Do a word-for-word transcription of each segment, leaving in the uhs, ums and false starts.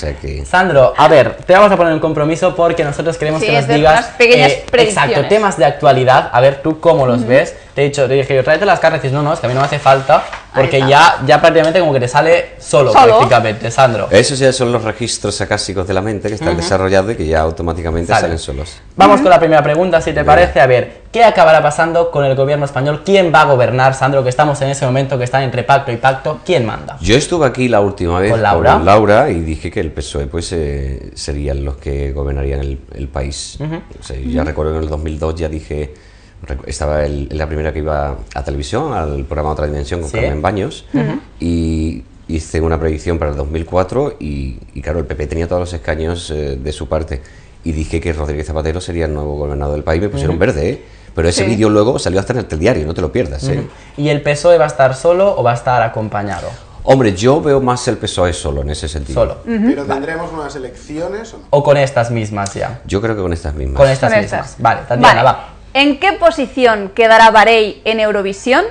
sea que... Sandro, a ver, te vamos a poner un compromiso porque nosotros queremos Sí, que nos es de digas unas pequeñas eh, predicciones. exacto, temas de actualidad, a ver tú cómo los ves. Te he dicho, te dije yo, tráete las cartas, y dices, no, no, es que a mí no me hace falta, porque ya, ya prácticamente como que te sale solo, Solo. prácticamente, Sandro. Esos ya son los registros acásicos de la mente que están Ujú. desarrollados y que ya automáticamente Sale. salen solos. Vamos con la primera pregunta, si te Venga. parece. A ver, ¿qué acabará pasando con el gobierno español? ¿Quién va a gobernar, Sandro? Que estamos en ese momento que están entre pacto y pacto. ¿Quién manda? Yo estuve aquí la última vez ¿Con Laura? con Laura y dije que el P S O E pues eh, serían los que gobernarían el, el país. Ujú. O sea, yo ya recuerdo que en el dos mil dos ya dije, recu- estaba el- la primera que iba a televisión, al programa Otra Dimensión con Sí. Carmen Baños, y hice una predicción para el dos mil cuatro y, y claro, el P P tenía todos los escaños eh, de su parte y dije que Rodríguez Zapatero sería el nuevo gobernador del país. Me pusieron verde, ¿eh? Pero ese Sí. vídeo luego salió hasta en el telediario, no te lo pierdas, ¿eh? Ujú. ¿Y el P S O E va a estar solo o va a estar acompañado? Hombre, yo veo más el P S O E solo en ese sentido. Solo. Pero tendremos unas elecciones o no. ¿O con estas mismas ya? Yo creo que con estas mismas. Con estas Con mismas. estas. Vale, Tatiana, Vale. va. ¿En qué posición quedará Barey en Eurovisión?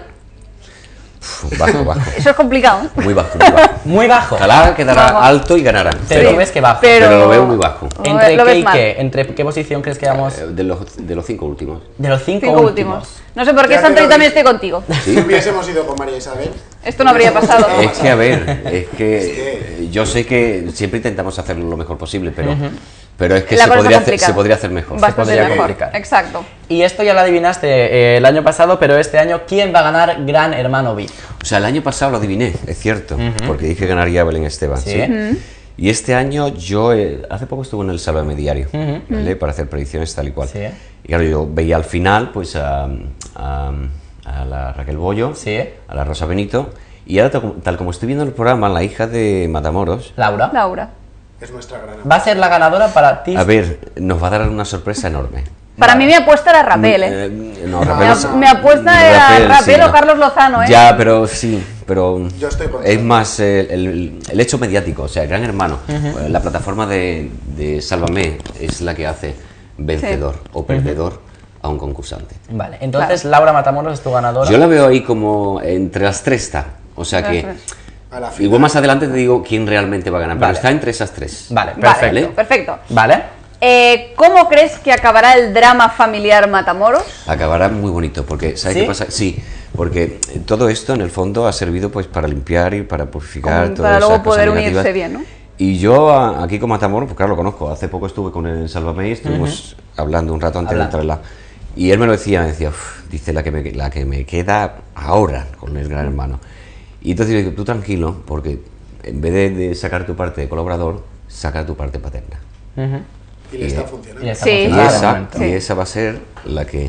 Uf, bajo, bajo. Eso es complicado. ¿eh? Muy bajo, muy bajo. Muy bajo. Ojalá quedará Vamos. alto y ganará. Pero Pero, tú ves que bajo. Pero- pero lo veo muy bajo. ¿Entre lo qué ves y mal. qué? ¿Entre qué posición crees que vamos? Eh, De los, de los cinco últimos. De los cinco, Cinco últimos. últimos. No sé por qué, Ya Sandro, te yo lo también dije. estoy contigo. Si hubiésemos ido con María Isabel, Esto no habría pasado. Es que, a ver, es que Es que- eh, yo sé que siempre intentamos hacerlo lo mejor posible, pero, pero es que La se cosa podría, está hacer, complicada. se podría hacer mejor. Bastante podría mejor. complicar. Exacto. Y esto ya lo adivinaste eh, el año pasado, pero este año, ¿quién va a ganar Gran Hermano V I P? O sea, el año pasado lo adiviné, es cierto, porque dije que ganaría Belén Esteban. Sí. ¿sí? Y este año yo, eh, hace poco estuve en el Sálvame Diario, ¿vale? Para hacer predicciones tal y cual. Sí. Y claro, yo veía al final pues a, a, a la Raquel Bollo, Sí. a la Rosa Benito, y ahora tal como, tal como estoy viendo el programa, la hija de Matamoros, Laura. Laura. es nuestra gran Va a ser la ganadora para ti. a ver, nos va a dar una sorpresa enorme. Para mí mi apuesta era Rapel, ¿eh? Eh, no, Mi, Rapel, ap- mi apuesta era Rapel, Rapel sí, o no. Carlos Lozano, ¿eh? Ya, pero sí, pero Yo estoy por es eso. más eh, el, el hecho mediático, o sea, el Gran Hermano, eh, la plataforma de, de Sálvame es la que hace vencedor o perdedor a un concursante. Vale, entonces Laura Matamoros es tu ganadora. Yo la veo ahí como entre las tres está, o sea que Las tres. a la final. igual más adelante te digo quién realmente va a ganar, pero Vale. está entre esas tres. Vale, Vale, perfecto. perfecto. Vale. Eh, ¿Cómo crees que acabará el drama familiar Matamoros? Acabará muy bonito, porque ¿sabes ¿Sí? qué pasa? Sí, porque todo esto en el fondo ha servido pues para limpiar y para purificar Como todas para luego esas cosas poder unirse negativas. bien, ¿no? Y yo a- aquí con Matamoros, pues claro, lo conozco, hace poco estuve con él en Sálvame y estuvimos hablando un rato antes Hablando. de entrarla. Y él me lo decía, me decía, "Uf", dice la que, me, la que me queda ahora con el Gran Hermano. Y entonces yo digo, tú tranquilo, porque en vez de, de sacar tu parte de colaborador, saca tu parte paterna. Ujú. Y le está Y funcionando. ya está Sí. Y funcionando de esa, momento. y esa va a ser la que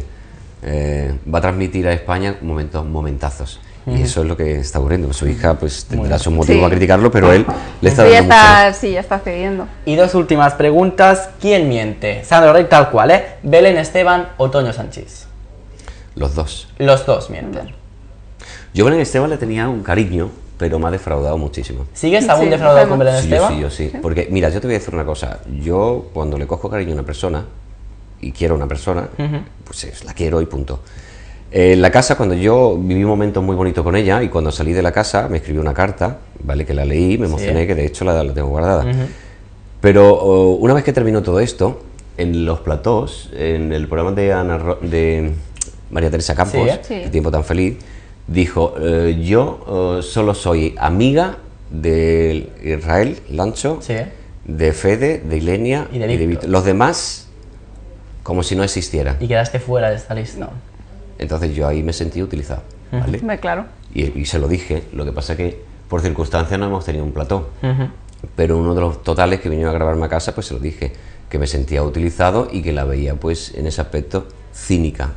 eh, va a transmitir a España momentos, momentazos. Y eso es lo que está ocurriendo. Su hija pues tendrá su motivo Sí. a criticarlo, pero él le está Sí, ya dando mucho. está, sí, ya está cediendo. Y dos últimas preguntas. ¿Quién miente? Sandro Rey tal cual, ¿eh? Belén Esteban o Toño Sanchís. Los dos. Los dos mienten. Yo a Belén Esteban le tenía un cariño, pero me ha defraudado muchísimo. ¿Sigues aún Sí, defraudado con sabemos. Belén Sí, yo Esteban? sí, yo sí. Porque, mira, yo te voy a decir una cosa. Yo, cuando le cojo cariño a una persona, y quiero a una persona, pues es, la quiero y punto. Eh, en la casa, cuando yo viví un momento muy bonito con ella, y cuando salí de la casa, me escribió una carta, ¿vale? Que la leí, me emocioné, Sí. que de hecho la, la tengo guardada. Pero oh, una vez que terminó todo esto, en los platós, en el programa de, Ana Ro- de María Teresa Campos, Sí, ¿eh? Sí. El tiempo tan feliz, dijo, eh, yo eh, solo soy amiga de Israel Lancho, Sí. de Fede, de Ilenia Y de Víctor. Víctor. Los demás, como si no existieran. Y quedaste fuera de esta lista. Entonces yo ahí me sentí utilizado, ¿vale? Hombre, claro. Y, y se lo dije, lo que pasa que por circunstancias no hemos tenido un plató. Ujú. Pero uno de los totales que vinieron a grabarme a casa, pues se lo dije, que me sentía utilizado y que la veía pues en ese aspecto cínica.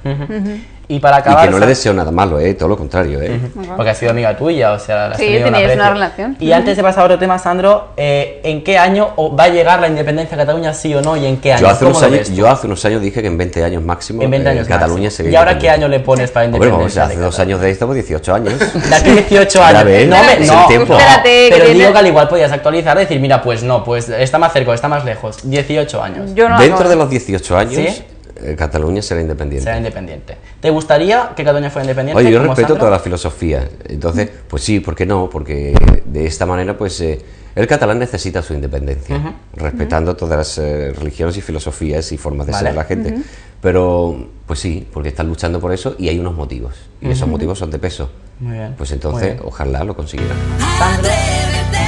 Y para Y acabar... que no le Sa- deseo nada malo, ¿eh? Todo lo contrario, ¿eh? Porque ha sido amiga tuya, o sea, la has Sí, tenido un teníais una aprecio. relación. Y antes de pasar a otro tema, Sandro, eh, ¿en qué año o va a llegar la independencia de Cataluña, sí o no? ¿Y en qué año? Yo hace, ¿Cómo unos lo años, ves tú? yo hace unos años dije que en veinte años máximo En veinte eh, años Cataluña máximo. sería ¿Y ahora qué independiente. año le pones para Hombre, vamos, independencia? hace de dos Cataluña? años de esto, pues dieciocho años. De aquí dieciocho Ya años. ves, no, me, es no, el tiempo. no, Espérate, que pero tiene- digo que al igual podías actualizar, decir, mira, pues no, pues está más cerca o está más lejos. dieciocho años. Yo no Dentro hago- de los dieciocho años, ¿Sí? eh, Cataluña será independiente. Será independiente. ¿Te gustaría que Cataluña fuera independiente? Oye, yo como respeto Sandro? toda la filosofía. Entonces, pues sí, ¿por qué no? Porque de esta manera, pues, eh, El catalán necesita su independencia, Ujú. respetando todas las eh, religiones y filosofías y formas de Vale. ser de la gente. Pero, pues sí, porque están luchando por eso y hay unos motivos. Y esos motivos son de peso. Muy bien. Pues Muy entonces, bien. ojalá lo consiguieran. Atrévete.